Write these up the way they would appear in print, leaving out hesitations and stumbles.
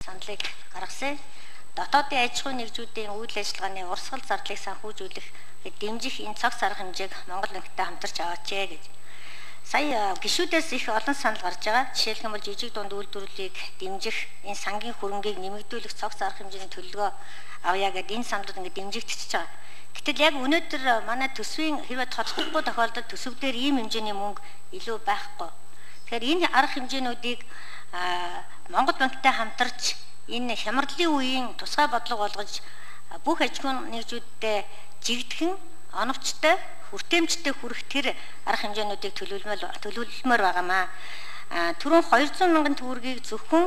саналыг гаргасан. Дотоодын аж ахуйн нэгжүүдийн үйл ажиллагааны урсгал зардлыг санхүүжүүлэх дэмжих энэ цогц арга хэмжээг Монгол банктай хамтарч аваачээ гэж. Сая гишүүдээс их олон санал гарч байгаа. Жишээлх юм бол жижиг дунд үйлдвэрлэлийг дэмжих, энэ сангийн хөрөнгийг нэмэгдүүлэх цогц арга хэмжээний төлөвлөгөө авъя гэдэг энэ саналууд ингээд дэмжигдчихэж байгаа. Гэтэл яг өнөөдөр манай төсвийн хэрвээ тодорхойлохгүй тохиолдолд төсөв дээр ийм хэмжээний мөнгө илүү байхгүй. Тэгэхээр энэ арга хэмжээнүүдийг Монгол банктай хамтарч энэ хямралын үеийн тусгай бодлого болгож бүх аж ахуйн нэгжүүдтэй жигдхэн оновчтой хүртээмжтэй хүрэх тэр арга хэмжээнүүдийг төлөвлөмөр байгаамаа. Түрүүн 200 мянган төгрөгийг зөвхөн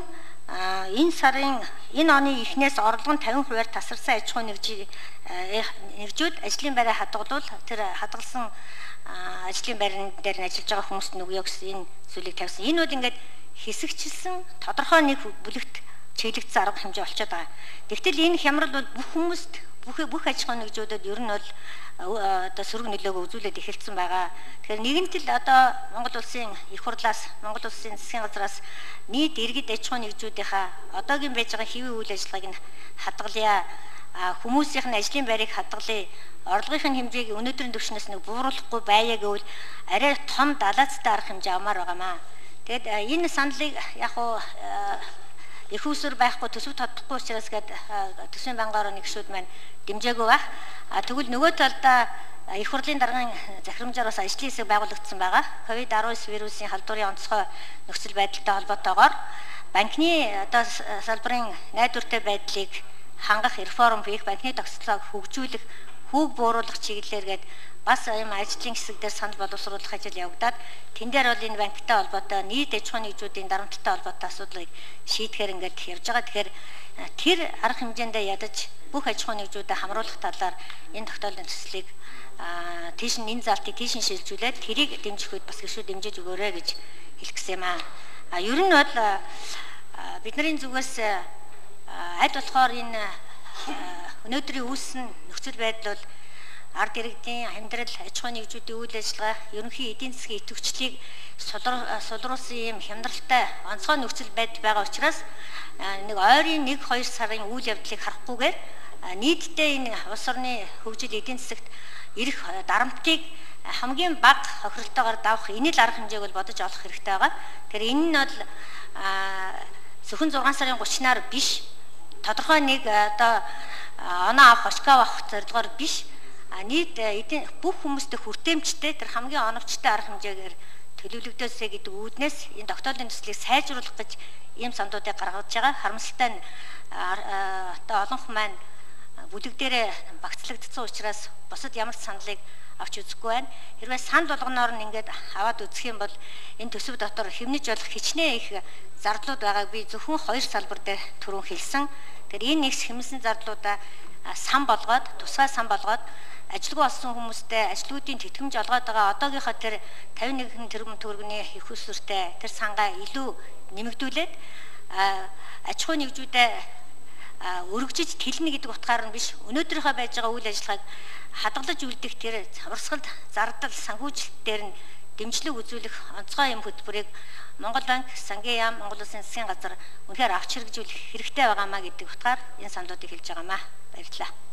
энэ оны эхнээс орлого нь 50%-аар тасарсан аж ахуйн нэгжүүд ажлын байраа хадгалуул тэр хадгалсан ажлын байран дээр нь ажиллаж байгаа хүмүүст нөгөөё гэсэн энэ зүйлийг тавьсан. Энэ бол ингээд хэсэгчилсэн тодорхой нэг бүлэгт чиглэгдсэн арга хэмжээ болчиход байгаа. Тэгвэл энэ хямрал бол бүх хүмүүст бүх аж ахуйн нэгжүүдэд ер нь бол одоо сөрөг нөлөөгөө үзүүлээд эхэлсэн байгаа. Тэгэхээр нэгэнт л одоо Монгол улсын их хурлаас, Монгол улсын засгийн газраас нийт иргэд аж ахуйн нэгжүүдийнхаа одоогийн байж байгаа хэвийн үйл ажиллагааг нь хадгалъя. Хүмүүсийн ажлын байрыг хадгалъя. Орлогын хэмжээг өнөөдрийн түвшнээс нэг бууруулахгүй байя гэвэл арай том далаацтай арга хэмжээ авмаар байгаамаа. Тэгэд энэ саналыг яг уу их усүр байхгүй төсөв тодохгүй учраас гээд төсвийн банкаар нэгшүүд маань дэмжээгүй байх. Тэгвэл нөгөө талдаа их хурлын даргын захирамжаар бас ажлын хэсэг байгуулагдсан байгаа. COVID-19 вирусын халдварын онцгой нөхцөл байдалтай холбоотойгоор банкны одоо салбарын найдвартай байдлыг хангах реформ хийх, банкны тогтцоог хөгжүүлэх, хүүг бууруулах чиглэлээргээд бас ийм ажлын хэсэг дээр санал боловсруулах ажил явагдаад тэн дээр бол энэ банктай холбоотой нийт аж ахуйн нэгжүүдийн дарамттай холбоотой асуудлыг шийдэхээр ингээд явж байгаа. Тэгэхээр тэр арга хэмжээндээ ядаж бүх аж ахуйн нэгжүүдэд хамруулах талаар энэ тогтоолын төслийг тийш нь энэ залтыг тийш нь шилжүүлээд тэрийг дэмжих үед бас гişүүд дэмжиж өгөөрэй гэж хэлэх гэсэн юм аа. Ер нь бол бидний зүгээс аль болохоор энэ өнөөдрийн үүссэн нөхцөл байдал бол ард иргэдийн амьдрал, аж ахуйн нэгжүүдийн үйл ажиллагаа, ерөнхий эдийн засгийн идэвхжлийг сулруулсан юм хямдралтай онцгой нөхцөл байдал байгаа учраас нэг ойрын 1-2 сарын үйл явдлыг харахгүйгээр нийтдээ энэ улс орны хөгжил эдийн засагт ирэх дарамтыг хамгийн бага хохиролтойгоор давах энэ л арга хэмжээг бол бодож олох хэрэгтэй байгаа. Тэгэхээр энэ нь бол зөвхөн 6 сарын 30-наар биш, тодорхой нэг одоо оноо авах, очкоо авах зорилгоор биш. Нийт бүх хүмүүстээ хүртээмжтэй тэр хамгийн оновчтой арга хэмжээгээр төлөвлөгдөөсэй гэдэг үүднээс энэ тогтоолын төслийг сайжруулах гэж ийм саналуудыг гаргаж байгаа. Харамсалтай нь одоо олонх маань бүлэг дээрээ багцлагдсан учраас бусад ямар саналыг авч үзэхгүй байна. Хэрвээ санал болгоноор нь ингээд аваад үзэх юм бол энэ төсөв дотор хэмнэж болох хичнээн их зардлууд байгааг би зөвхөн 2 салбар дээр түрүүн хэлсэн. Тэгэхээр энэ нэг хэмнэсэн зардлуудаа сан болгоод, тусгай сан болгоод ажилгүй болсон хүмүүстээ ажлуудын тэтгэмж олгоод байгаа одоогийнхоо тэр 51 тэрбум төгрөгийн их усүртэй тэр сангаа илүү нэмэгдүүлээд аж ахуйн нэгжүүдэд өргөжиж тэлнэ гэдэг утгаар нь биш, өнөөдрийнхөө байж байгаа үйл ажиллагааг хадгалж үлдэх тэр урсгалд зардал санхүүжилт дээр нь дэмжлэг үзүүлэх онцгой юм хөтөлбөрийг Монгол банк, Сангийн яам, Монгол Улсын засгийн газар үнэхээр авч хэрэгжүүлэх хэрэгтэй байгаамаа гэдэг утгаар энэ саналуудыг хэлж байгаамаа. Баярлалаа.